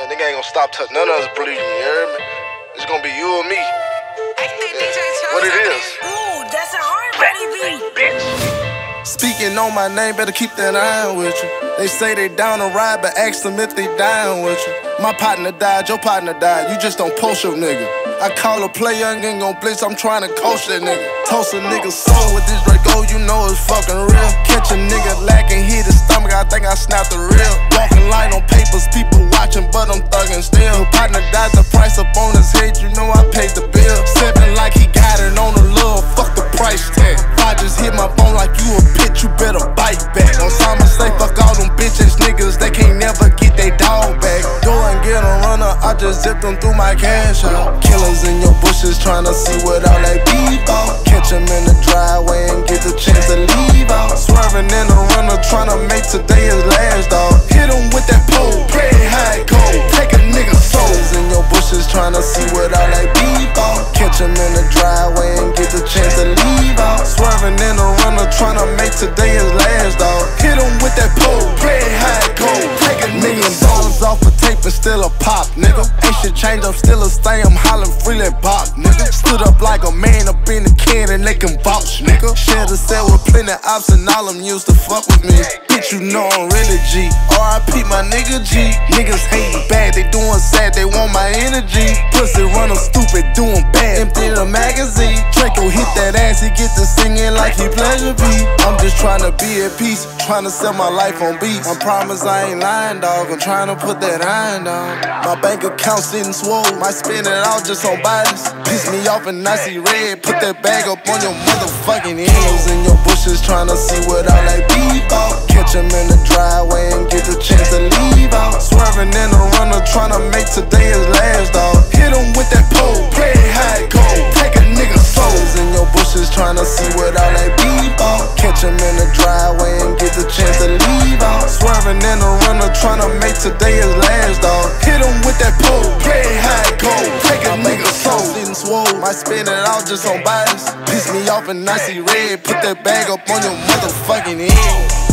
And nigga ain't gonna stop touching none of us bleeding, you hear me? It's gonna be you and me. What it is. Ooh, that's a hard body beat. Speaking on my name, better keep that eye with you. They say they down to ride, but ask them if they dying with you. My partner died, your partner died, you just don't post your nigga. I call a play, young ain't gon' blitz, I'm tryna coach that nigga. Toast a nigga soul with this Draco, you know it's fucking real. Catch a nigga lacking, hit his stomach, I think I snapped the reel. Walking line on papers, people watching, but I'm thugging still. Partner died, the price up on his head, you know I paid the bill. Stepping like he got it on the love, fuck the price tag. If I just hit my phone like you a bitch, you better bite back. On Simon say fuck all them bitch ass niggas, they can't never get they dog back. Go and get a runner, I just zipped them through my cash out. Killers in your bushes tryna see what all that beef out. Catch them in the driveway and get the chance to leave out. Swerving in the runner tryna make today his last dog. Hit him with that pole, play it how it go, take a nigga soul. In your bushes tryna see what all that beef out. Catch him in the driveway and get the chance to leave out. Swerving in the runner tryna make today his last dog. Hit him with that pole, play it how it go, take a nigga soul. Off a tape and still a pop, nigga. Ain't shit changed, I'm still a stay, I'm hollering freely pop, nigga. Stood up like a man up in the can and they can vouch, nigga. Shared a cell with plenty ops and all them used to fuck with me. Bitch, you know I'm really G. R.I.P. my nigga G. Niggas hating bad, they doing sad, they want my energy. Pussy running stupid, doing bad. Empty the magazine. Draco hit that ass, he get to singing like he pleasure be. I'm just trying to be at peace, trying to sell my life on beats. I promise I ain't lying, dog. I'm trying to put that iron down. My bank account sitting swole, might spend it all just on bodies. Piss me off and I see red, put that bag up on your motherfucking heels. In your bushes trying to see what all that beef out. Catch him in the driveway and get the chance to leave out. Swerving in the runner trying to make today his last dog. Hit him with that pole, play it how it go, take a nigga soul. In your bushes trying to see what all that beef out. Catch him in the driveway and get the chance to leave out. Swerving in the runner trying to make today his last dog. Hit him with that pole, play it how it go, take a nigga soul. Sitting swole, might spend it all just on bodies. Piss me off and I see red, put that bag up on your motherfucking head.